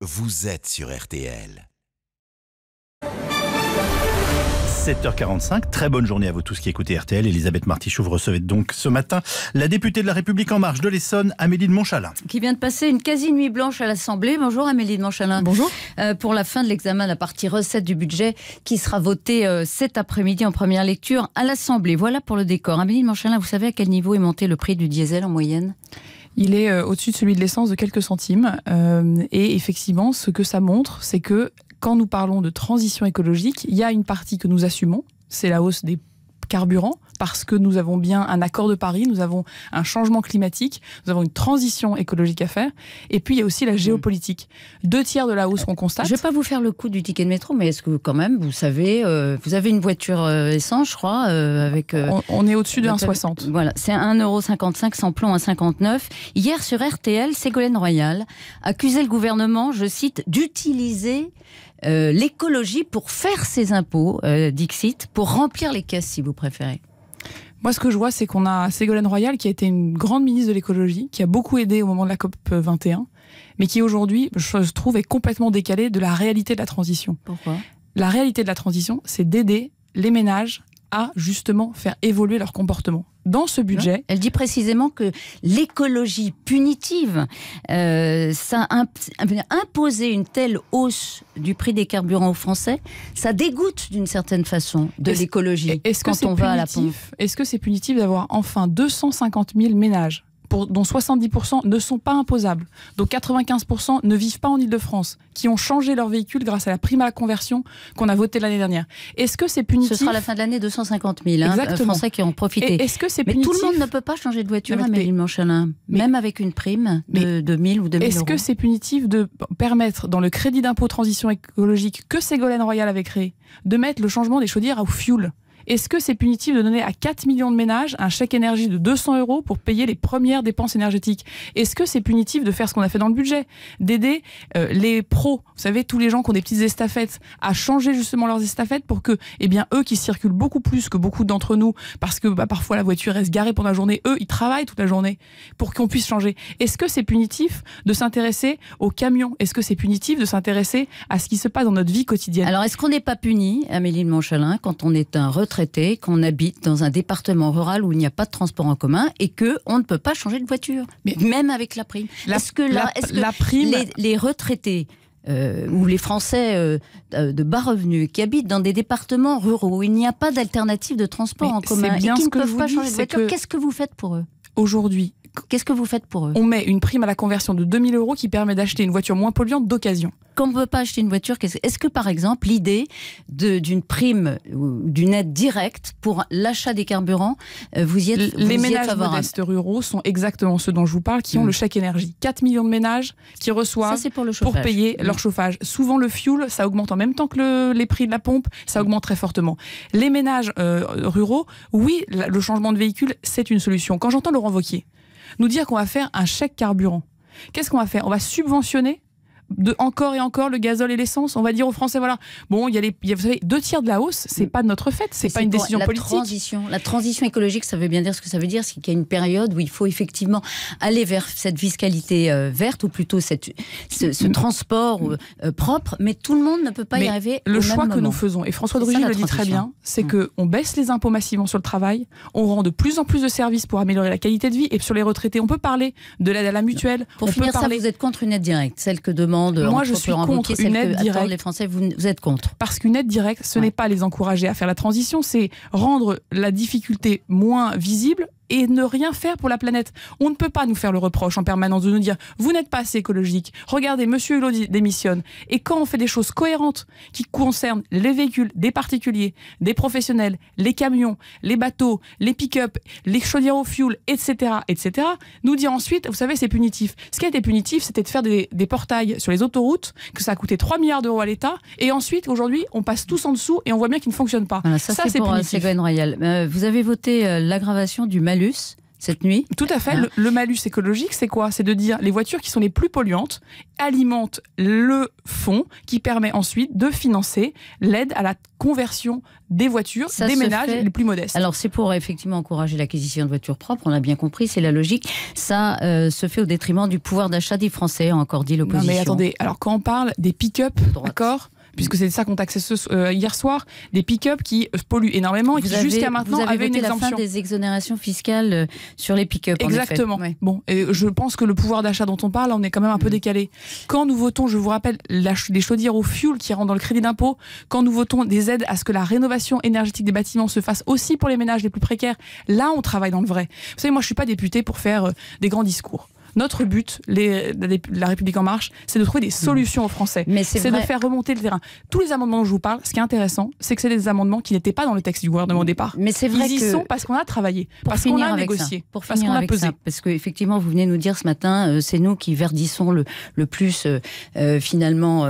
vous êtes sur RTL. 7h45, très bonne journée à vous tous qui écoutez RTL. Elisabeth Martichoux, vous recevez donc ce matin la députée de La République En Marche de l'Essonne, Amélie de Montchalin. Qui vient de passer une quasi-nuit blanche à l'Assemblée. Bonjour Amélie de Montchalin. Bonjour. Pour la fin de l'examen de la partie recette du budget qui sera votée cet après-midi en première lecture à l'Assemblée. Voilà pour le décor. Amélie de Montchalin, vous savez à quel niveau est monté le prix du diesel en moyenne ? Il est au-dessus de celui de l'essence de quelques centimes. Et effectivement, ce que ça montre, c'est que quand nous parlons de transition écologique, il y a une partie que nous assumons, c'est la hausse des carburants, parce que nous avons bien un accord de Paris, nous avons un changement climatique, nous avons une transition écologique à faire. Et puis, il y a aussi la géopolitique. 2/3 de la hausse qu'on constate. Je ne vais pas vous faire le coup du ticket de métro, mais est-ce que quand même, vous savez, vous avez une voiture essence, je crois, avec... On est au-dessus de 1,60. Voilà, c'est 1,55 € sans plomb à 59. Hier, sur RTL, Ségolène Royal accusait le gouvernement, je cite, d'utiliser l'écologie pour faire ses impôts, Dixit, pour remplir les caisses, si vous préférez. Moi, ce que je vois, c'est qu'on a Ségolène Royal, qui a été une grande ministre de l'écologie, qui a beaucoup aidé au moment de la COP 21, mais qui aujourd'hui, je trouve, est complètement décalée de la réalité de la transition. Pourquoi ? La réalité de la transition, c'est d'aider les ménages à justement faire évoluer leur comportement. Dans ce budget... Non, elle dit précisément que l'écologie punitive, imposer une telle hausse du prix des carburants aux Français, ça dégoûte d'une certaine façon de l'écologie quand on va à la pompe. Est-ce que c'est punitif d'avoir enfin 250 000 ménages dont 70% ne sont pas imposables, dont 95% ne vivent pas en Île-de-France, qui ont changé leur véhicule grâce à la prime à la conversion qu'on a votée l'année dernière. Est-ce que c'est punitif ? Ce sera à la fin de l'année 250 000 Français qui ont profité. Et est-ce que c'est punitif ? Mais tout le monde ne punitif ? peut pas changer de voiture, Amélie de Montchalin, même avec une prime de 1 000 ou 2 000 euros. Est-ce que c'est punitif de permettre, dans le crédit d'impôt transition écologique que Ségolène Royal avait créé, de mettre le changement des chaudières au fioul ? Est-ce que c'est punitif de donner à 4 millions de ménages un chèque énergie de 200 € pour payer les premières dépenses énergétiques ? Est-ce que c'est punitif de faire ce qu'on a fait dans le budget ? D'aider les pros, vous savez, tous les gens qui ont des petites estafettes, à changer justement leurs estafettes pour que, eux qui circulent beaucoup plus que beaucoup d'entre nous, parce que parfois la voiture reste garée pendant la journée, eux, ils travaillent toute la journée pour qu'on puisse changer. Est-ce que c'est punitif de s'intéresser aux camions ? Est-ce que c'est punitif de s'intéresser à ce qui se passe dans notre vie quotidienne ? Alors, est-ce qu'on n'est pas puni, Amélie de Montchalin, quand on est un retraité, qu'on habite dans un département rural où il n'y a pas de transport en commun et qu'on ne peut pas changer de voiture, même avec la prime. Est-ce que la prime... les retraités ou les Français de bas revenus qui habitent dans des départements ruraux où il n'y a pas d'alternative de transport en commun et qui ne peuvent pas changer de voiture, qu'est-ce que vous faites pour eux ? Aujourd'hui, qu'est-ce que vous faites pour eux ? On met une prime à la conversion de 2 000 € qui permet d'acheter une voiture moins polluante d'occasion. Quand on ne peut pas acheter une voiture, est-ce que par exemple l'idée d'une prime ou d'une aide directe pour l'achat des carburants, vous y êtes favorable ? Les ménages modestes ruraux sont exactement ceux dont je vous parle, qui ont le chèque énergie. 4 millions de ménages qui reçoivent pour payer leur chauffage. Souvent le fioul, ça augmente en même temps que les prix de la pompe, ça augmente très fortement. Les ménages ruraux, oui, le changement de véhicule, c'est une solution. Quand j'entends Laurent Wauquiez nous dire qu'on va faire un chèque carburant, qu'est-ce qu'on va faire ? On va subventionner encore et encore le gazole et l'essence. On va dire aux Français, voilà, bon, vous savez, 2/3 de la hausse, c'est pas de notre fait, c'est pas une décision politique. La transition écologique, ça veut bien dire ce que ça veut dire, c'est qu'il y a une période où il faut effectivement aller vers cette fiscalité verte, ou plutôt ce transport propre, mais tout le monde ne peut pas y arriver au même moment. Le choix que nous faisons, et François de Rugy le dit très bien, c'est qu'on baisse les impôts massivement sur le travail, on rend de plus en plus de services pour améliorer la qualité de vie, et sur les retraités, on peut parler de l'aide à la mutuelle. Pour finir ça, vous êtes contre une aide directe, celle que demande... Moi, je suis contre une aide directe. Les Français, vous êtes contre. Parce qu'une aide directe, ce n'est pas les encourager à faire la transition, c'est rendre la difficulté moins visible et ne rien faire pour la planète. On ne peut pas nous faire le reproche en permanence de nous dire « vous n'êtes pas assez écologique, regardez, monsieur Hulot démissionne ». Et quand on fait des choses cohérentes qui concernent les véhicules, des particuliers, des professionnels, les camions, les bateaux, les pick-up, les chaudières au fioul, etc., nous dire ensuite, vous savez, c'est punitif. Ce qui a été punitif, c'était de faire des portails sur les autoroutes, que ça a coûté 3 milliards d'euros à l'État, et ensuite, aujourd'hui, on passe tous en dessous et on voit bien qu'ils ne fonctionnent pas. Voilà, ça c'est pour punitif. Ségolène Royal. Vous avez voté l'aggravation du malus cette nuit. Tout à fait. Hein. Le malus écologique, c'est quoi? C'est de dire les voitures qui sont les plus polluantes alimentent le fonds qui permet ensuite de financer l'aide à la conversion des voitures des ménages les plus modestes. Alors c'est pour effectivement encourager l'acquisition de voitures propres, on a bien compris, c'est la logique. Ça se fait au détriment du pouvoir d'achat des Français, a encore dit l'opposition. Non mais attendez, alors quand on parle des pick-up, d'accord, puisque c'est ça qu'on taxait hier soir, des pick-up qui polluent énormément et qui jusqu'à maintenant avaient une exemption. Vous avez voté la fin des exonérations fiscales sur les pick-up. Exactement. En effet. Ouais. Bon, et je pense que le pouvoir d'achat dont on parle, on est quand même un peu décalé. Quand nous votons, je vous rappelle, les chaudières au fioul qui rentrent dans le crédit d'impôt, quand nous votons des aides à ce que la rénovation énergétique des bâtiments se fasse aussi pour les ménages les plus précaires, là on travaille dans le vrai. Vous savez, moi je suis pas députée pour faire des grands discours. Notre but, la République En Marche, c'est de trouver des solutions aux Français. C'est de faire remonter le terrain. Tous les amendements dont je vous parle, ce qui est intéressant, c'est que c'est des amendements qui n'étaient pas dans le texte du gouvernement au départ. Mais c'est vrai Ils y sont parce qu'on a travaillé, parce qu'on a négocié, parce qu'on a pesé. Parce qu'effectivement, vous venez nous dire ce matin, c'est nous qui verdissons le plus finalement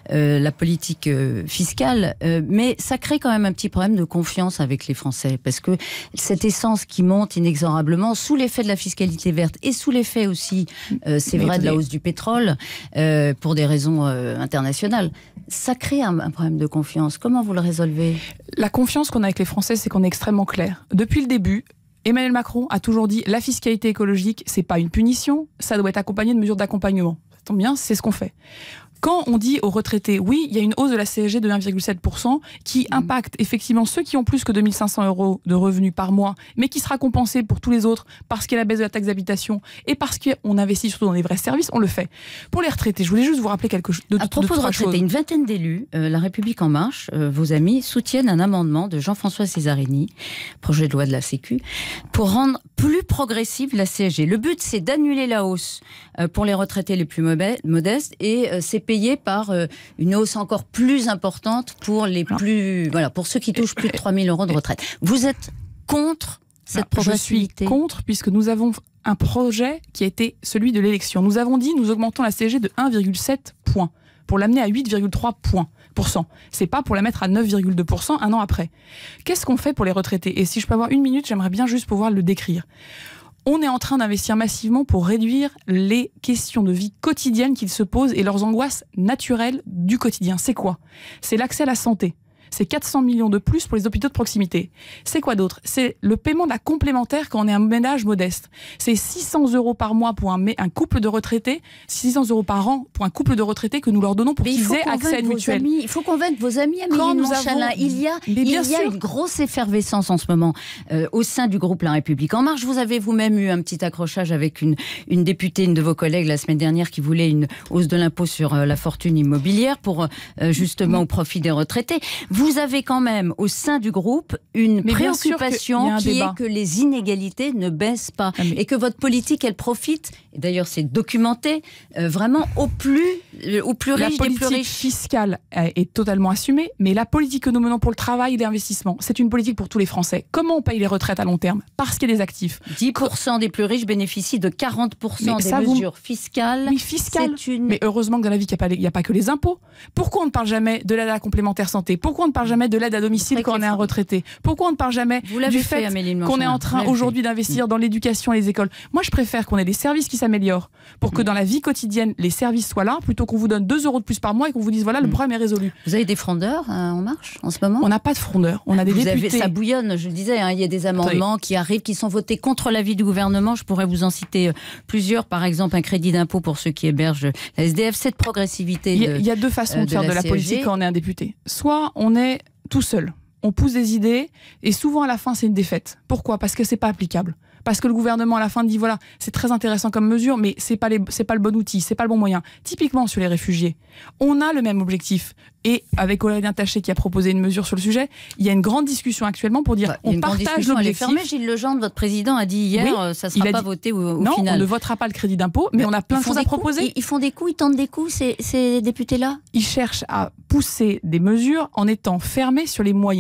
la politique fiscale. Mais ça crée quand même un petit problème de confiance avec les Français. Parce que cette essence qui monte inexorablement, sous l'effet de la fiscalité verte et sous l'effet aussi c'est vrai de la hausse du pétrole pour des raisons internationales. Ça crée un problème de confiance. Comment vous le résolvez? La confiance qu'on a avec les Français, c'est qu'on est extrêmement clair. Depuis le début, Emmanuel Macron a toujours dit la fiscalité écologique, c'est pas une punition, ça doit être accompagné de mesures d'accompagnement. Ça tombe bien, c'est ce qu'on fait. Quand on dit aux retraités, oui, il y a une hausse de la CSG de 1,7% qui impacte effectivement ceux qui ont plus que 2 500 € de revenus par mois, mais qui sera compensée pour tous les autres parce qu'il y a la baisse de la taxe d'habitation et parce qu'on investit surtout dans des vrais services, on le fait. Pour les retraités, je voulais juste vous rappeler quelque chose. À propos de retraités, une vingtaine d'élus, La République En Marche, vos amis, soutiennent un amendement de Jean-François Césarini, projet de loi de la Sécu, pour rendre plus progressive la CSG. Le but, c'est d'annuler la hausse pour les retraités les plus modestes et c'est payé par une hausse encore plus importante pour les pour ceux qui touchent plus de 3 000 € de retraite. Vous êtes contre cette progressivité? Je suis contre puisque nous avons un projet qui a été celui de l'élection. Nous avons dit nous augmentons la CSG de 1,7 points pour l'amener à 8,3 points. C'est pas pour la mettre à 9,2% un an après. Qu'est-ce qu'on fait pour les retraités? Et si je peux avoir une minute, j'aimerais bien juste pouvoir le décrire. On est en train d'investir massivement pour réduire les questions de vie quotidienne qu'ils se posent et leurs angoisses naturelles du quotidien. C'est quoi? C'est l'accès à la santé. C'est 400 millions de plus pour les hôpitaux de proximité. C'est quoi d'autre? C'est le paiement de la complémentaire quand on est un ménage modeste. C'est 600 € par mois pour un couple de retraités, 600 € par an pour un couple de retraités que nous leur donnons pour qu'ils aient accès à une mutuelle. Il faut convaincre vos amis, Amélie de Montchalin. Il y a une grosse effervescence en ce moment au sein du groupe La République En Marche. Vous avez vous-même eu un petit accrochage avec une députée, une de vos collègues la semaine dernière qui voulait une hausse de l'impôt sur la fortune immobilière pour justement au profit des retraités. Vous avez quand même au sein du groupe une préoccupation qui est que les inégalités ne baissent pas et que votre politique, elle profite, et d'ailleurs c'est documenté, vraiment aux plus riches des plus riches. La politique fiscale est totalement assumée, mais la politique que nous menons pour le travail et l'investissement, c'est une politique pour tous les Français. Comment on paye les retraites à long terme? Parce qu'il y a des actifs. 10% des plus riches bénéficient de 40% des mesures fiscales. Oui, fiscales. Mais heureusement que dans la vie, il n'y a pas que les impôts. Pourquoi on ne parle jamais de l'aide à la complémentaire santé? Pourquoi on ne parle jamais de l'aide à domicile quand on est un retraité? Pourquoi on ne parle jamais du fait qu'on est en train aujourd'hui d'investir dans l'éducation et les écoles? Moi, je préfère qu'on ait des services qui s'améliorent pour que dans la vie quotidienne, les services soient là, plutôt qu'on vous donne 2 € de plus par mois et qu'on vous dise voilà, le problème est résolu. Vous avez des frondeurs En Marche en ce moment? On n'a pas de frondeurs. On a des députés. Ça bouillonne, je le disais, il y a des amendements qui arrivent, qui sont votés contre l'avis du gouvernement. Je pourrais vous en citer plusieurs. Par exemple, un crédit d'impôt pour ceux qui hébergent la SDF. Cette progressivité. Il y a deux façons de faire de la politique quand on est un député. Soit on est tout seul. On pousse des idées et souvent à la fin c'est une défaite. Pourquoi? Parce que c'est pas applicable. Parce que le gouvernement à la fin dit voilà, c'est très intéressant comme mesure, mais c'est pas le bon outil, c'est pas le bon moyen. Typiquement sur les réfugiés, on a le même objectif. Et avec Aurélien Taché qui a proposé une mesure sur le sujet, il y a une grande discussion actuellement pour dire on partage l'objectif. Gilles Legendre, votre président, a dit hier, ça ne sera pas voté au final. Non, on ne votera pas le crédit d'impôt, mais on a plein de choses à proposer. Ils font des coups, ils tentent des coups, ces députés-là? Ils cherchent à pousser des mesures en étant fermés sur les moyens.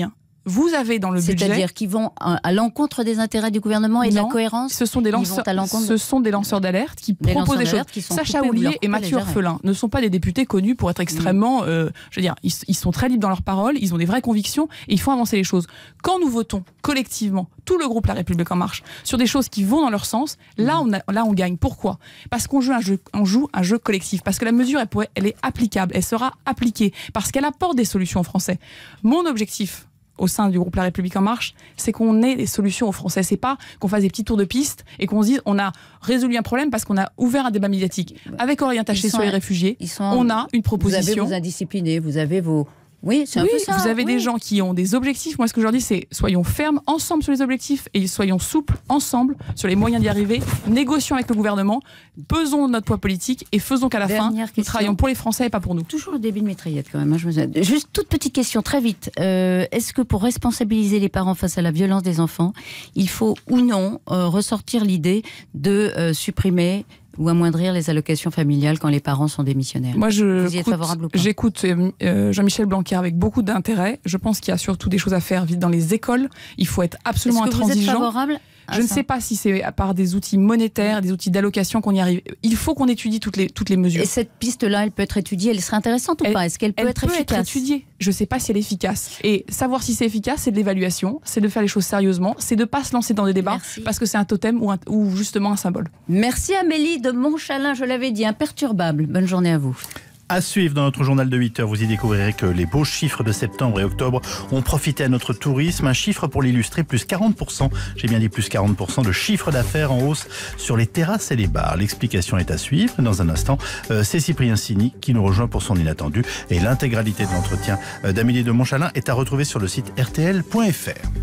vous avez dans le budget... C'est-à-dire qu'ils vont à l'encontre des intérêts du gouvernement et de la Non, cohérence. Ce sont des lanceurs d'alerte qui proposent des choses. Sacha Houlié et Mathieu Orphelin ne sont pas des députés connus pour être extrêmement... je veux dire, ils sont très libres dans leurs paroles, ils ont des vraies convictions et ils font avancer les choses. Quand nous votons collectivement, tout le groupe La République En Marche, sur des choses qui vont dans leur sens, là on gagne. Pourquoi ? Parce qu'on joue un jeu collectif, parce que la mesure elle est applicable, elle sera appliquée, parce qu'elle apporte des solutions aux Français. Mon objectif au sein du groupe La République En Marche, c'est qu'on ait des solutions aux Français. C'est pas qu'on fasse des petits tours de piste et qu'on se dise on a résolu un problème parce qu'on a ouvert un débat médiatique. Avec Aurélien Taché sur les réfugiés, on a une proposition. Vous avez vos indisciplinés, vous avez vos... Oui, c'est un peu ça. Vous avez des gens qui ont des objectifs. Moi, ce que je leur dis, c'est soyons fermes ensemble sur les objectifs et soyons souples ensemble sur les moyens d'y arriver. Négocions avec le gouvernement, pesons notre poids politique et faisons qu'à la fin, nous travaillons pour les Français et pas pour nous. Toujours le début de mitraillette quand même. Juste toute petite question, très vite. Est-ce que pour responsabiliser les parents face à la violence des enfants, il faut ou non ressortir l'idée de supprimer ou amoindrir les allocations familiales quand les parents sont démissionnaires? Moi, vous y êtes favorable ou pas? J'écoute Jean-Michel Blanquer avec beaucoup d'intérêt. Je pense qu'il y a surtout des choses à faire vite dans les écoles. Il faut être absolument intransigeant. Est-ce que vous êtes favorable Je ne sais pas si c'est par des outils monétaires, des outils d'allocation qu'on y arrive. Il faut qu'on étudie toutes les mesures. Et cette piste-là, elle peut être étudiée, elle serait intéressante ou pas? Est-ce qu'elle peut être efficace? Elle peut être étudiée. Je ne sais pas si elle est efficace. Et savoir si c'est efficace, c'est de l'évaluation, c'est de faire les choses sérieusement, c'est de ne pas se lancer dans des débats parce que c'est un totem ou justement un symbole. Merci Amélie de Montchalin, je l'avais dit, imperturbable. Bonne journée à vous. À suivre dans notre journal de 8h, vous y découvrirez que les beaux chiffres de septembre et octobre ont profité à notre tourisme. Un chiffre pour l'illustrer, plus 40%, j'ai bien dit plus 40% de chiffre d'affaires en hausse sur les terrasses et les bars. L'explication est à suivre. Dans un instant, c'est Cyprien Sini qui nous rejoint pour son inattendu. Et l'intégralité de l'entretien d'Amélie de Montchalin est à retrouver sur le site rtl.fr.